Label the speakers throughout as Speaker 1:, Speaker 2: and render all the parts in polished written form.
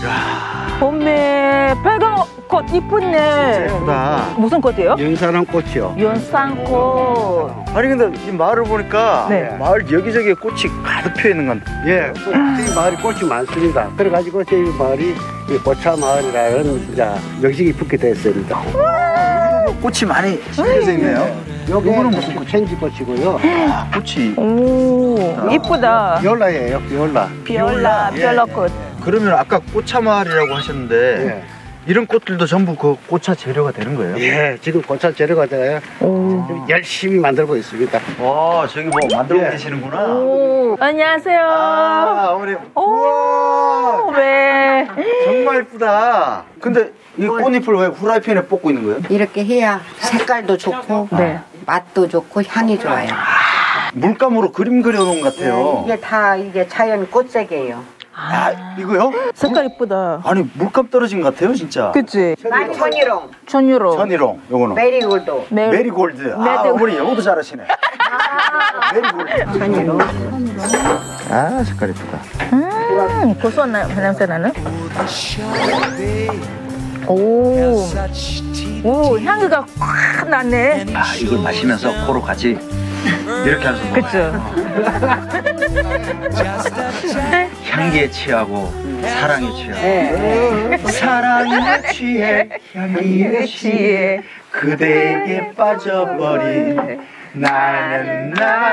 Speaker 1: 봄에 빨간 꽃 이쁘네.
Speaker 2: 예쁘다.
Speaker 1: 무슨 꽃이에요?
Speaker 3: 연산한 꽃이요.
Speaker 1: 연산꽃.
Speaker 2: 아니 근데 이 마을을 보니까
Speaker 1: 네.
Speaker 2: 마을 여기저기에 꽃이 가득 피어 있는 건.
Speaker 3: 예, 이 마을이 꽃이 많습니다. 그래가지고 저희 마을이 이 꽃차 마을이라는 이제 명식이 붙게 됐습니다.
Speaker 2: 꽃이 많이 심겨져 있네요.
Speaker 3: 요거는 무슨 꽃? 천지꽃이고요.
Speaker 2: 아, 꽃이.
Speaker 1: 오, 이쁘다.
Speaker 3: 비올라예요, 비올라.
Speaker 1: 비올라,
Speaker 2: 예.
Speaker 1: 비올라꽃.
Speaker 2: 그러면 아까 꽃차 마을이라고 하셨는데
Speaker 3: 예.
Speaker 2: 이런 꽃들도 전부 그 꽃차 재료가 되는 거예요?
Speaker 3: 예, 지금 꽃차 재료가 돼요. 열심히 만들고 있습니다.
Speaker 2: 와, 저기 뭐 만들고
Speaker 3: 예.
Speaker 2: 계시는구나.
Speaker 1: 오, 안녕하세요.
Speaker 2: 아, 어머니.
Speaker 1: 오, 왜?
Speaker 2: 정말 예쁘다. 근데 이 꽃잎을 왜 후라이팬에 볶고 있는 거예요?
Speaker 4: 이렇게 해야 색깔도 좋고
Speaker 1: 네.
Speaker 4: 맛도 좋고 향이 좋아요.
Speaker 2: 물감으로 그림 그려놓은 것 같아요.
Speaker 4: 이게 다 이게 자연 꽃색이에요.
Speaker 2: 아, 이거요?
Speaker 1: 색깔 이쁘다.
Speaker 2: 아니, 물감 떨어진 것 같아요, 진짜.
Speaker 1: 그치?
Speaker 4: 천이롱,
Speaker 1: 천유로.
Speaker 2: 천이롱, 요거는.
Speaker 4: 메리골드,
Speaker 2: 메리골드. 아,
Speaker 1: 메리골드.
Speaker 2: 어머니 영어도 잘하시네. 메리골드.
Speaker 4: 천이롱.
Speaker 2: 아, 색깔 이쁘다.
Speaker 1: 고소한 냄새 나는? 오, 오, 향기가 확 나네.
Speaker 2: 아, 이걸 마시면서 코로 같이 이렇게 하면서 먹어요.
Speaker 1: 그쵸?
Speaker 2: 향기에 취하고 사랑에 취하고 사랑에 취해 향기에 취해 그대에게 빠져버린 나는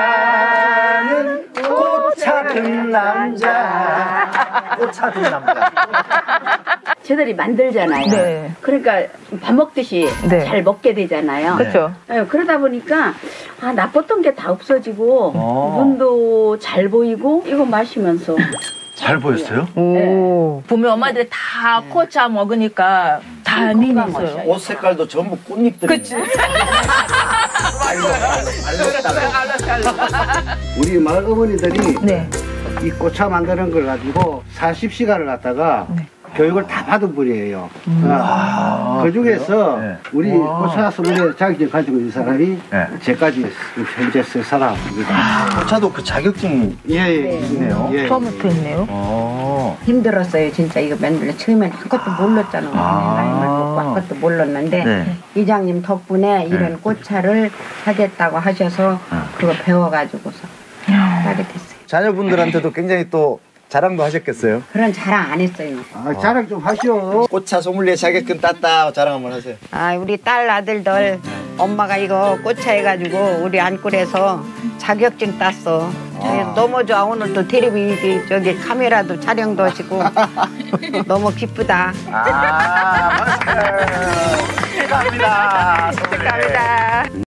Speaker 2: 꽃 찾은 남자. 꽃 찾은 남자.
Speaker 5: 저들이 만들잖아요.
Speaker 1: 네.
Speaker 5: 그러니까 밥 먹듯이
Speaker 1: 네.
Speaker 5: 잘 먹게 되잖아요.
Speaker 1: 그쵸?
Speaker 5: 예, 그러다 보니까 나빴던 게 다 없어지고 눈도 잘 보이고 이거 마시면서
Speaker 2: 잘 보였어요?
Speaker 1: 오. 보면 엄마들이 다 코차 먹으니까 다 미니 있어요.
Speaker 2: 옷 색깔도 전부 꽃잎들이.
Speaker 1: 그치?
Speaker 3: 우리 마을 어머니들이
Speaker 1: 네.
Speaker 3: 이 꽃차 만드는 걸 가지고 40시간을 갖다가 교육을 다 받은 분이에요. 그 중에서
Speaker 2: 네.
Speaker 3: 우리 꽃차 소믈리에 자격증 가지고 있는 사람이
Speaker 2: 네.
Speaker 3: 제까지 현재 세 사람입니다.
Speaker 2: 꽃차도 그 자격증이
Speaker 3: 예.
Speaker 2: 있네요.
Speaker 3: 예.
Speaker 1: 처음부터 있네요.
Speaker 4: 힘들었어요. 진짜 이거 만들래. 처음엔 아무것도 몰랐잖아. 나이 먹고 아무것도 몰랐는데
Speaker 2: 네.
Speaker 4: 이장님 덕분에 이런 꽃차를 하겠다고 하셔서 그거 배워가지고서 하게 됐어요.
Speaker 2: 자녀분들한테도 굉장히 또 자랑도 하셨겠어요?
Speaker 4: 그런 자랑 안 했어요.
Speaker 3: 아, 자랑 좀 하시오.
Speaker 2: 꽃차 소믈리에 자격증 땄다 자랑 한번 하세요.
Speaker 4: 아, 우리 딸 아들들 엄마가 이거 꽃차 해가지고 우리 안골에서 자격증 땄어. 너무 좋아. 오늘 또 텔레비 저기 카메라도 촬영도 하시고 너무 기쁘다.
Speaker 2: 아, 맞아요. 축하합니다.
Speaker 4: 감사합니다.